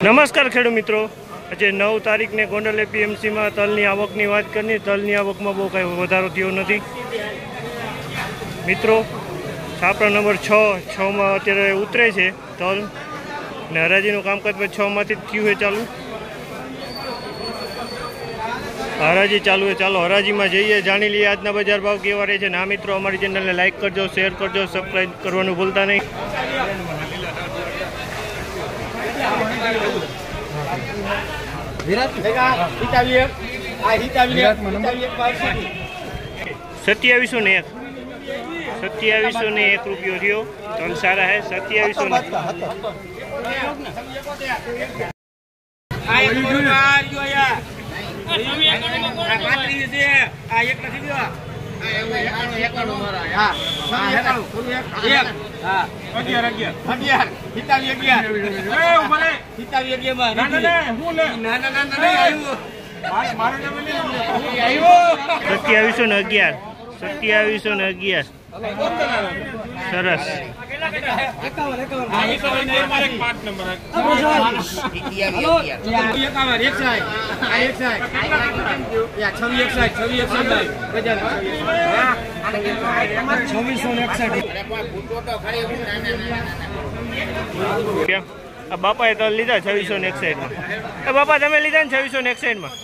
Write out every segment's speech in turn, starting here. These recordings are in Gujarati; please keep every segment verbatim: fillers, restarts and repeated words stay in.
નમસ્કાર ખેડૂત મિત્રો, આજે નવ તારીખને ગોંડલ એપીએમસીમાં તલની આવકની વાત કરીએ. તલની આવકમાં બહુ કાંઈ વધારો થયો નથી મિત્રો. છાપરા નંબર છ છમાં અત્યારે ઉતરે છે તલ, ને હરાજીનું કામકાજ છમાંથી જ થયું છે ચાલુ. હરાજી ચાલુ છે, ચાલો હરાજીમાં જઈએ, જાણી લઈએ આજના બજાર ભાવ કેવા રહે છે. ના મિત્રો, અમારી ચેનલને લાઇક કરજો, શેર કરજો, સબસ્ક્રાઈબ કરવાનું ભૂલતા નહીં. સત્યાવીસો ને એક સત્યાવીસો ને એક રૂપિયો થયો. તલ સારા હે. સત્યાવીસો ને સત્યાવીસો ને અગિયાર સત્યાવીસો ને અગિયાર સરસ. બાપાએ તલ લીધા છવ્વીસો ને એકસાઠ માં. બાપા તમે લીધા ને છવ્વીસો ને એકસાઠ માં.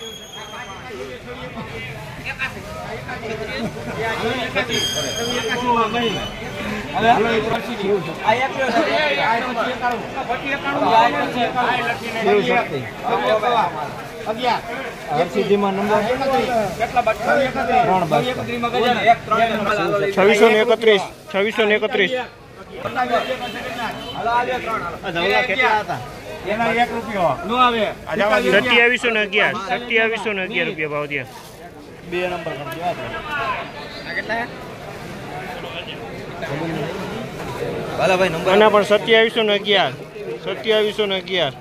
છવ્વીસો ને એકત્રીસ છવ્વીસો ને એકત્રીસ સત્યાવીસો ને અગિયાર સત્યાવીસો ને અગિયાર રૂપિયા ભાવ ત્યાં. બે નંબર આના પણ સત્યાવીસો ને અગિયાર સત્યાવીસો ને અગિયાર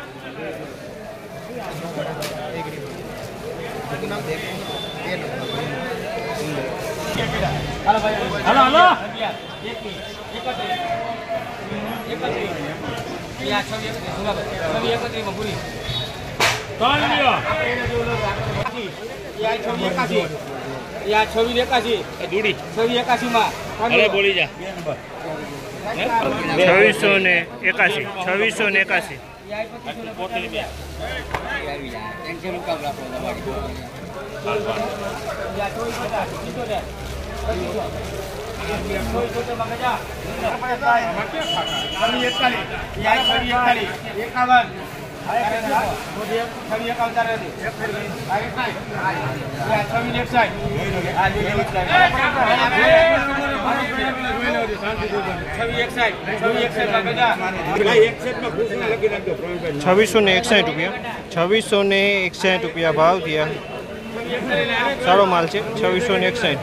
છવ્વીસો ને એકાશી છવ્વીસો ને એકાશી છવ્વીસો ને એકસાઠ રૂપિયા છવ્વીસો ને એકસાઠ રૂપિયા ભાવ થયા. સારો માલ છે. છવ્વીસો ને એકસાઠ